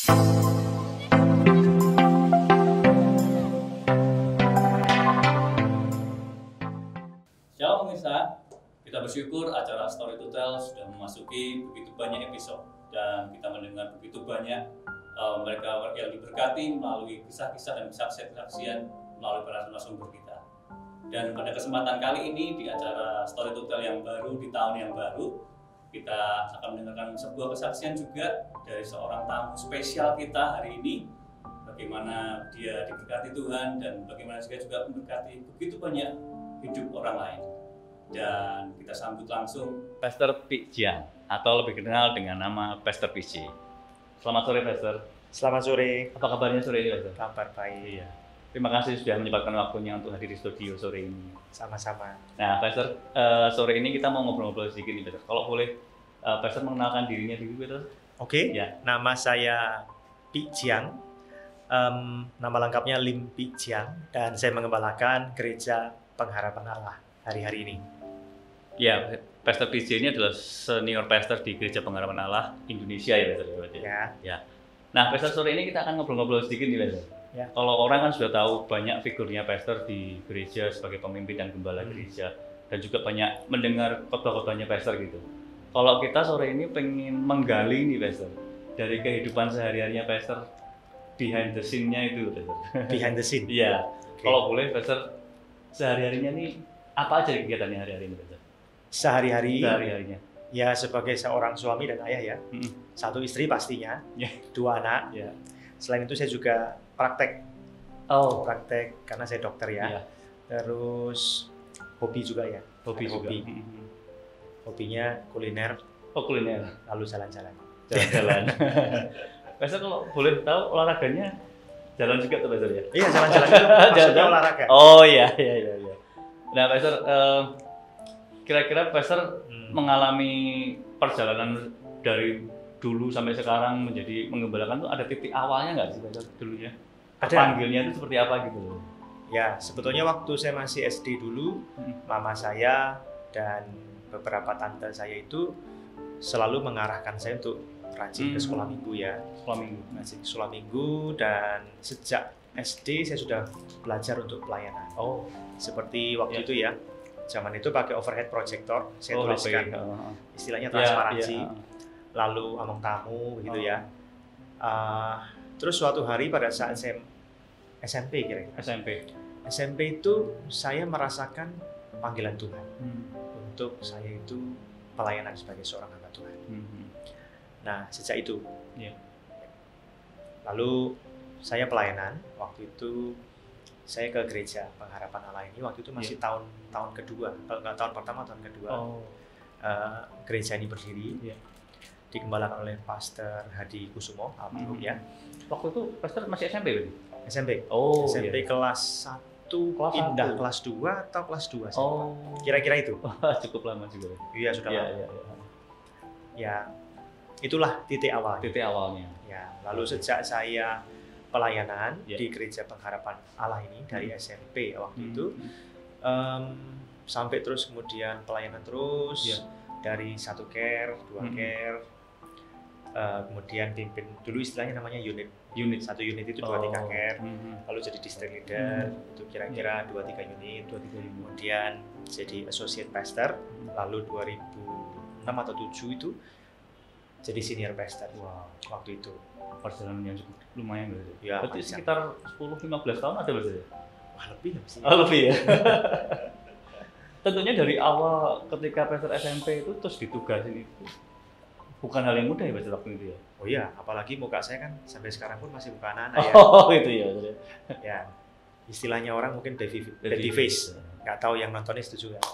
Shalom pemirsa, kita bersyukur acara Story to Tell sudah memasuki begitu banyak episode dan kita mendengar begitu banyak mereka yang diberkati melalui kisah-kisah dan kesaksian melalui para narasumber kita. Dan pada kesempatan kali ini di acara Story to Tell yang baru di tahun yang baru, kita akan mendengarkan sebuah kesaksian juga dari seorang tamu spesial kita hari ini. Bagaimana dia diberkati Tuhan dan bagaimana juga memberkati begitu banyak hidup orang lain. Dan kita sambut langsung Pastor Pik Jiang atau lebih dikenal dengan nama Pastor PJ. Selamat sore Pastor. Selamat sore. Apa kabarnya sore ini Pastor? Kabar baik. Iya. Terima kasih sudah menyempatkan waktunya untuk hadir di studio sore ini. Sama-sama. Nah Pastor, sore ini kita mau ngobrol-ngobrol sedikit nih Pastor. Kalau boleh Pastor mengenalkan dirinya dulu Pastor. Oke. Ya. Nama saya Pik Jiang. Nama lengkapnya Lim Pik Jiang dan saya mengembalakan Gereja Pengharapan Allah hari-hari ini. Ya, Pastor PJ ini adalah senior pastor di Gereja Pengharapan Allah Indonesia ya Pastor. Ya. Nah, Pastor sore ini kita akan ngobrol-ngobrol sedikit nih Pastor. Ya. Kalau orang kan sudah tahu banyak figurnya pastor di gereja sebagai pemimpin dan gembala gereja dan juga banyak mendengar khotbah-khotbahnya pastor gitu. Kalau kita sore ini pengen menggali nih Pastor dari kehidupan sehari-harinya pastor behind the scene-nya itu Pastor. Behind the scene. Iya. Okay. Kalau boleh Pastor sehari-harinya nih apa aja kegiatannya hari-hari ini Pastor? Sehari-harinya. Ya sebagai seorang suami dan ayah ya. Satu istri pastinya. Dua anak. Yeah. Selain itu saya juga praktek. Praktek karena saya dokter ya. Yeah. Terus hobi juga ya. Hobi. Hobinya kuliner. Kuliner. Lalu jalan-jalan. Jalan-jalan. Pastor kalau boleh tahu olahraganya jalan juga tuh Pastor ya? Iya, jalan-jalan itu maksudnya olahraga. Oh iya. Nah Pastor, kira-kira Pastor mengalami perjalanan dari dulu sampai sekarang menjadi menggembalakan tuh ada titik awalnya nggak sih Pastor dulunya? Panggilnya itu seperti apa gitu? Ya, sebetulnya waktu saya masih SD dulu, mama saya dan beberapa tante saya itu selalu mengarahkan saya untuk rajin ke sekolah minggu ya. Rajin ke sekolah minggu dan sejak SD saya sudah belajar untuk pelayanan. Seperti waktu itu ya. Zaman itu pakai overhead projector, saya tuliskan istilahnya transparansi, lalu among tamu gitu ya. Terus suatu hari pada saat saya SMP kira-kira. SMP itu saya merasakan panggilan Tuhan untuk saya itu pelayanan sebagai seorang hamba Tuhan. Nah sejak itu, lalu saya pelayanan waktu itu. Saya ke Gereja Pengharapan Allah ini waktu itu masih tahun kedua, kalau nggak tahun pertama, tahun kedua. Gereja ini berdiri, digembalakan oleh Pastor Hadi Kusumo, almarhum ya. Waktu itu Pastor masih SMP berarti? SMP kelas 1, pindah kelas 2 atau kelas 2 sih. Kira-kira itu. Cukup lama juga. Iya, sudah lama. Ya, itulah titik awalnya. Ya, lalu sejak saya pelayanan di Gereja Pengharapan Allah ini dari SMP waktu itu sampai terus kemudian pelayanan terus dari 1 care, 2 care, kemudian pimpin dulu istilahnya namanya unit 1 unit itu 2-3 care, lalu jadi district leader itu kira-kira 2-3 unit, kemudian jadi associate pastor, lalu 2006 atau 2007 itu jadi senior pastor. Waktu itu perjalanan yang cukup lumayan berarti. Ya, berarti sekitar 10-15 tahun ada berarti ya? Wah, lebih sih. Lebih ya. Tentunya dari awal ketika pastor SMP itu terus ditugasin itu bukan hal yang mudah ya Pastor waktu itu ya? Oh iya, apalagi muka saya kan sampai sekarang pun masih muka anak-anak ya. Itu ya. Ya, istilahnya orang mungkin baby face. Nggak tahu yang nontonnya setuju nggak?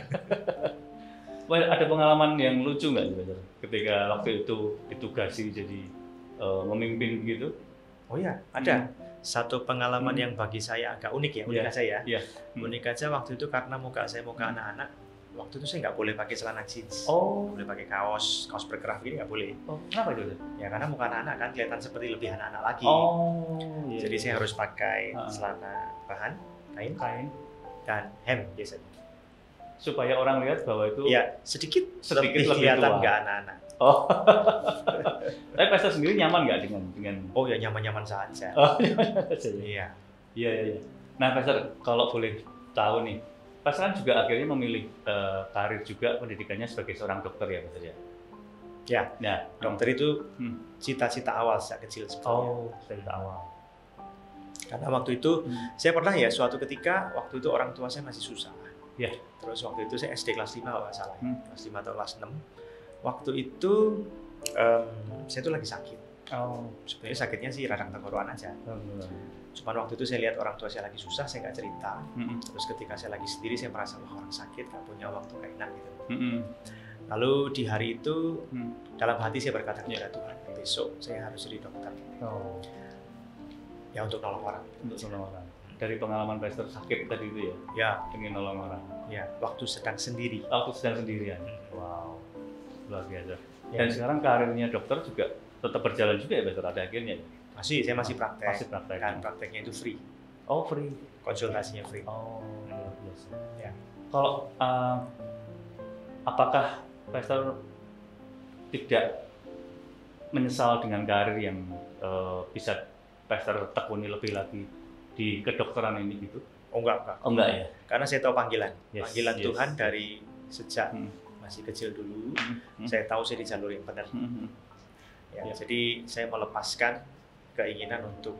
Ada pengalaman yang lucu nggak sih Pastor ketika waktu itu ditugasi jadi memimpin gitu? Oh iya, ada. Satu pengalaman yang bagi saya agak unik ya, unik aja ya. Unik aja waktu itu karena muka saya muka anak-anak, waktu itu saya nggak boleh pakai celana jeans, nggak boleh pakai kaos berkerah gini nggak boleh. Kenapa itu? Ya karena muka anak-anak kan kelihatan seperti lebih anak-anak lagi. Jadi saya harus pakai celana bahan kain dan hem biasanya. supaya orang lihat bahwa itu ya sedikit lebih lebih kelihatan tua. nggak anak-anak. Oh. Tapi Pastor sendiri nyaman nggak dengan Oh ya nyaman-nyaman saja. Oh, nyaman aja ya. Iya. Iya. Nah, Pastor, kalau boleh tahu nih, Pastor kan juga akhirnya memilih karir juga pendidikannya sebagai seorang dokter ya, Pastor ya. Ya. Nah, Dokter itu cita-cita awal sejak kecil sebenarnya. Oh, cita-cita awal. Karena waktu itu saya pernah ya suatu ketika waktu itu orang tua saya masih susah. Ya. Terus waktu itu saya SD kelas 5 kalau nggak salah. Kelas 5 atau kelas 6. Waktu itu saya tuh lagi sakit. Oh. Sebenarnya sakitnya sih radang tenggorokan aja. Cuman waktu itu saya lihat orang tua saya lagi susah, saya nggak cerita. Terus ketika saya lagi sendiri, saya merasa wah orang sakit nggak punya waktu kayak enak gitu. Lalu di hari itu dalam hati saya berkata kepada Tuhan, besok saya harus jadi dokter. Oh. Ya untuk nolong orang. Untuk nolong orang. Dari pengalaman Pastor sakit tadi itu ya? Ya. Ingin nolong orang. Ya. Waktu sedang sendiri. Waktu sedang sendirian. Wow. Luar biasa. Dan sekarang karirnya dokter juga tetap berjalan juga ya, Pastor, ada akhirnya ya? Saya masih praktek. Masih praktek. Dan prakteknya itu free. Oh, free. Konsultasinya free. Oh, luar biasa. Ya. Kalau apakah Pastor tidak menyesal dengan karir yang bisa Pastor tekuni lebih lagi di kedokteran ini gitu? Oh enggak. Oh enggak ya? Karena saya tahu panggilan. Yes, Panggilan yes. Tuhan dari sejak masih kecil dulu. Saya tahu saya di jalur yang benar. Ya, jadi saya melepaskan keinginan untuk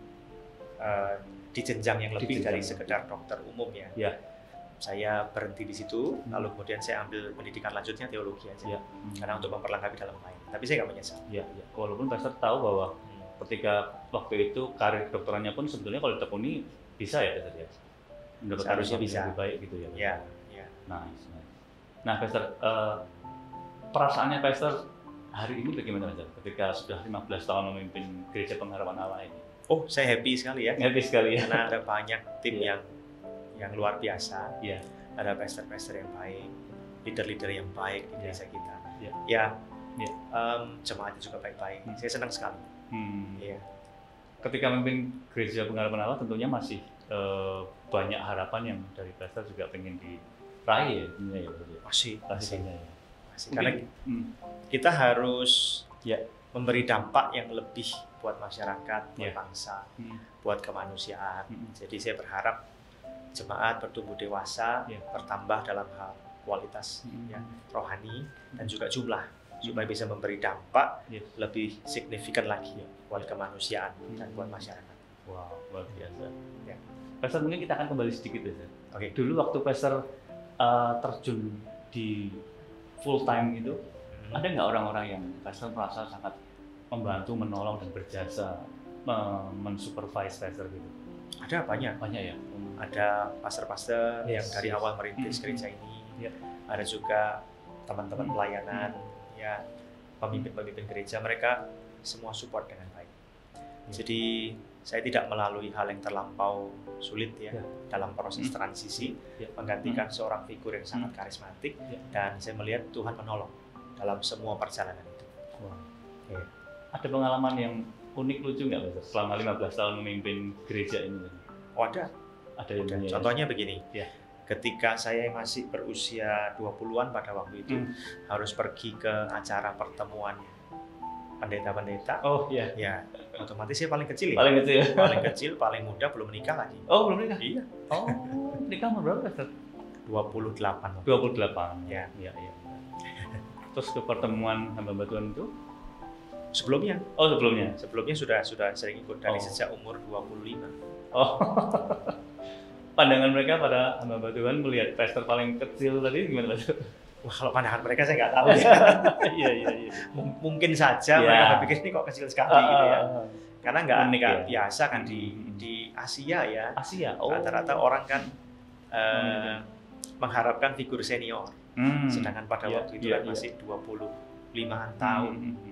di jenjang yang lebih dari sekedar dokter umum ya. Ya. Saya berhenti di situ, lalu kemudian saya ambil pendidikan lanjutnya teologi aja. Karena untuk memperlengkapi dalam lain. Tapi saya nggak menyesal. Ya. Walaupun Pastor tahu bahwa ketika waktu itu karir dokterannya pun sebetulnya kalau ditekuni bisa ya, Pastor ya. Seharusnya bisa. Lebih baik gitu ya. Ya. Nice. Nah, Pastor, perasaannya Pastor hari ini bagaimana, Pastor? Ketika sudah 15 tahun memimpin Gereja Pengharapan Allah ini. Oh, saya happy sekali ya. Happy sekali ya. Karena ada banyak tim yang luar biasa. Iya. Ada pastor-pastor yang baik, leader-leader yang baik di desa kita. Iya. Jemaatnya juga baik-baik. Saya senang sekali. Iya. Ketika memimpin Gereja Pengharapan Allah tentunya masih banyak harapan yang dari pastor juga pengen diraih ya, tentunya ya. Masih. Karena kita harus memberi dampak yang lebih buat masyarakat, buat bangsa, buat kemanusiaan. Jadi saya berharap jemaat bertumbuh dewasa, bertambah dalam hal kualitas rohani dan juga jumlah, supaya bisa memberi dampak lebih signifikan lagi buat kemanusiaan dan buat masyarakat. Wow, luar biasa. Pastor, mungkin kita akan kembali sedikit ya. Oke. Dulu waktu Pastor terjun di full time itu, ada nggak orang-orang yang Pastor merasa sangat membantu, menolong dan berjasa mensupervise Pastor gitu? Ada banyak ya. Ada pastor-pastor yang dari awal merintis gereja ini. Ada juga teman-teman pelayanan, ya pemimpin-pemimpin gereja, mereka semua support dengan baik. Jadi saya tidak melalui hal yang terlampau sulit dalam proses transisi, menggantikan seorang figur yang sangat karismatik, dan saya melihat Tuhan menolong dalam semua perjalanan itu. Ada pengalaman yang unik, lucu nggak, Pastor, selama 15 tahun memimpin gereja ini? Oh, ada. Contohnya begini, ketika saya masih berusia 20-an pada waktu itu, harus pergi ke acara pertemuan pendeta-pendeta. Oh iya. Ya, otomatis saya paling kecil ya. Paling kecil, paling muda, belum menikah lagi. Oh, belum nikah? Iya. Oh, nikah umur berapa, Pastor? 28. 28. Ya. Iya. Terus ke pertemuan hamba Tuhan itu? Sebelumnya. Oh, sebelumnya. Sebelumnya sudah sering ikut dari sejak umur 25. Oh. Pandangan mereka pada hamba Tuhan melihat pastor paling kecil tadi gimana, Pastor? Wah, kalau pandangan mereka saya nggak tahu ya. Iya. Mungkin saja mereka pikir ini kok kecil sekali gitu ya. Karena nggak biasa kan di Asia ya. Asia. Rata-rata orang kan mengharapkan figur senior. Sedangkan pada waktu itu kan masih 25-an tahun.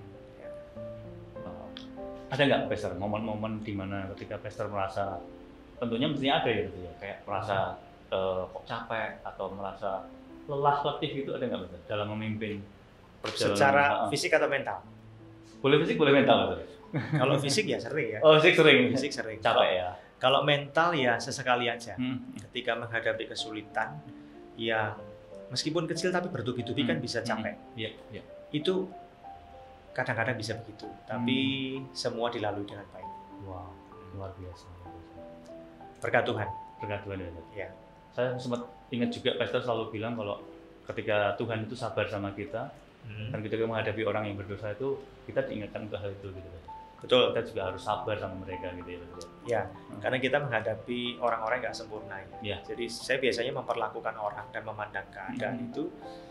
Ada nggak, Pastor, momen-momen di mana ketika Pastor merasa, tentunya mestinya ada ya, kayak merasa kok capek atau merasa lelah, letih gitu, ada nggak, Pastor, dalam memimpin perjalanan? Secara fisik atau mental? Boleh fisik, boleh mental, Pastor. Kalau fisik ya sering ya. Oh, fisik sering. Capek ya. Kalau mental ya sesekali aja. Ketika menghadapi kesulitan yang meskipun kecil tapi bertubi-tubi kan bisa capek. Iya, iya. Itu kadang-kadang bisa begitu, tapi semua dilalui dengan baik. Wow, luar biasa. Berkat Tuhan. Berkat Tuhan ya. Ya. Saya sempat ingat juga Pastor selalu bilang kalau ketika Tuhan itu sabar sama kita, dan ketika menghadapi orang yang berdosa itu kita diingatkan ke hal itu gitu. Betul. Kita juga harus sabar sama mereka gitu ya. Ya, karena kita menghadapi orang-orang yang nggak sempurna. Ya. Jadi saya biasanya memperlakukan orang dan memandang keadaan itu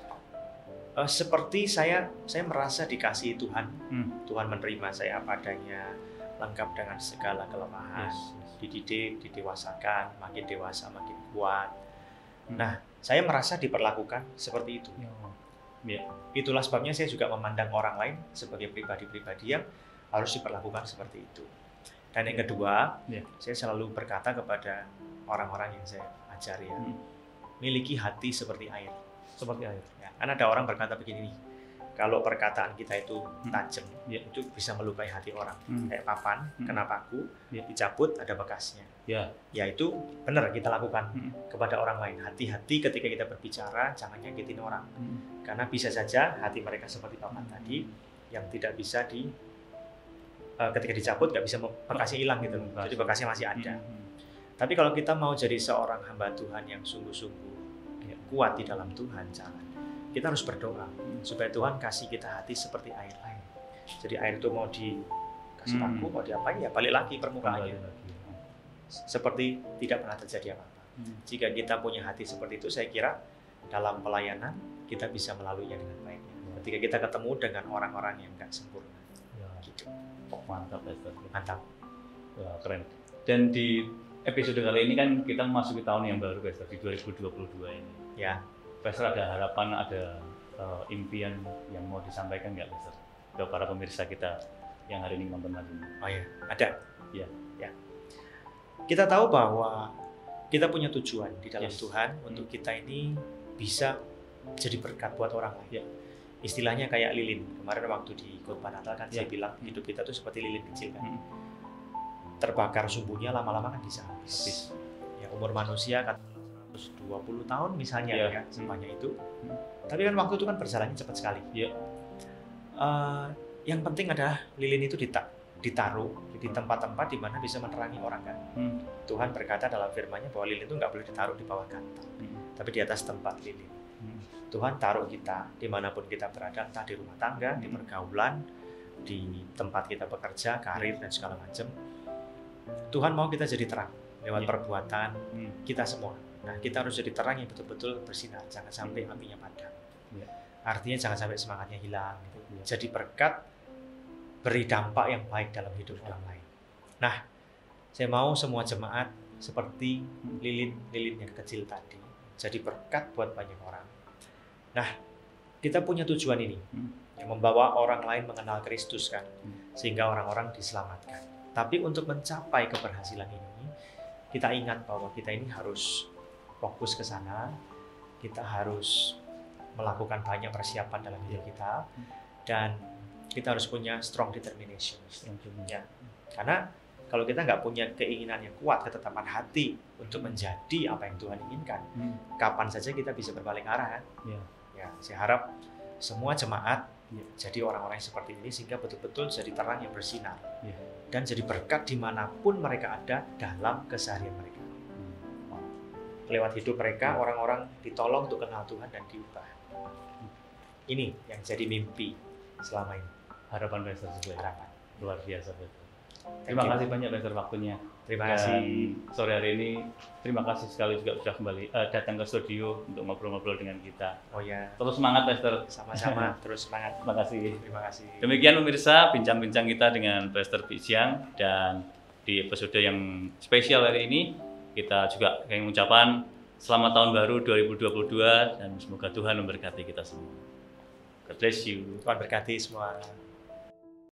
seperti saya merasa dikasihi Tuhan. Tuhan menerima saya apa adanya, lengkap dengan segala kelemahan, dididik, didewasakan, makin dewasa makin kuat. Nah, saya merasa diperlakukan seperti itu. Ya. Itulah sebabnya saya juga memandang orang lain sebagai pribadi-pribadi yang harus diperlakukan seperti itu. Dan yang kedua, saya selalu berkata kepada orang-orang yang saya ajari ya, miliki hati seperti air. Seperti air. Ya, kan ada orang berkata begini nih, kalau perkataan kita itu tajam, itu bisa melukai hati orang. Kayak papan, kena paku, dicabut ada bekasnya. Ya itu benar kita lakukan kepada orang lain. Hati-hati ketika kita berbicara, jangan nyakitin orang. Karena bisa saja hati mereka seperti papan tadi, yang tidak bisa ketika dicabut nggak bisa bekasnya hilang gitu. Jadi bekasnya masih ada. Tapi kalau kita mau jadi seorang hamba Tuhan yang sungguh-sungguh kuat di dalam Tuhan, kita harus berdoa supaya Tuhan kasih kita hati seperti air. Jadi air itu mau dikasih paku, mau diapain ya balik lagi permukaannya. Seperti tidak pernah terjadi apa-apa. Jika kita punya hati seperti itu, saya kira dalam pelayanan kita bisa melaluinya dengan baik. Ketika kita ketemu dengan orang-orang yang nggak sempurna. Gitu. Mantap, Pastor. Mantap. Wah, keren. Dan di episode kali ini kan kita memasuki tahun yang baru, Pastor, di 2022 ini. Ya. Pastor ada harapan, ada impian yang mau disampaikan nggak, Pastor? Ke para pemirsa kita yang hari ini nonton hari ini. Oh ya, ada. Ya. Kita tahu bahwa kita punya tujuan di dalam Tuhan untuk kita ini bisa jadi berkat buat orang lain. Istilahnya kayak lilin. Kemarin waktu di khotbah Natal kan saya bilang hidup kita tuh seperti lilin kecil kan. Terbakar sumbunya lama-lama kan bisa habis. Ya, umur manusia kan 120 tahun misalnya ya semuanya itu. Tapi kan waktu itu kan berjalannya cepat sekali. Yang penting adalah lilin itu ditaruh di tempat-tempat di mana bisa menerangi orang kan. Tuhan berkata dalam firman-Nya bahwa lilin itu nggak boleh ditaruh di bawah kantong, tapi di atas tempat lilin. Tuhan taruh kita dimanapun kita berada, entah di rumah tangga, di pergaulan, di tempat kita bekerja, karir dan segala macam. Tuhan mau kita jadi terang lewat perbuatan kita semua. Nah, kita harus jadi terang yang betul-betul bersinar, jangan sampai apinya padam. Artinya jangan sampai semangatnya hilang. Gitu. Jadi berkat, beri dampak yang baik dalam hidup orang lain. Nah, saya mau semua jemaat seperti lilin-lilin yang kecil tadi, jadi berkat buat banyak orang. Nah, kita punya tujuan ini, yang membawa orang lain mengenal Kristus kan, sehingga orang-orang diselamatkan. Tapi untuk mencapai keberhasilan ini, kita ingat bahwa kita ini harus fokus ke sana, kita harus melakukan banyak persiapan dalam hidup kita, dan kita harus punya strong determination. Ya. Karena kalau kita nggak punya keinginan yang kuat, ketetapan hati untuk menjadi apa yang Tuhan inginkan, kapan saja kita bisa berbalik arah kan? Ya, saya harap semua jemaat jadi orang-orang yang seperti ini sehingga betul-betul jadi terang yang bersinar dan jadi berkat dimanapun mereka ada dalam keseharian mereka. Lewat hidup mereka, orang-orang ditolong untuk kenal Tuhan dan diubah. Ini yang jadi mimpi selama ini. Harapan Pastor sesuai. Harapan. Luar biasa, Pastor. Terima kasih banyak, Pastor, waktunya. Terima kasih. Sore hari ini, terima kasih sekali juga sudah kembali datang ke studio untuk ngobrol-ngobrol dengan kita. Oh ya. Terus semangat, Pastor. Sama-sama, terus semangat. Terima kasih. Terima kasih. Demikian pemirsa, bincang-bincang kita dengan Pastor Bijiang, dan di episode yang spesial hari ini kita juga ingin mengucapkan selamat tahun baru 2022 dan semoga Tuhan memberkati kita semua. God bless you. Tuhan berkati semua.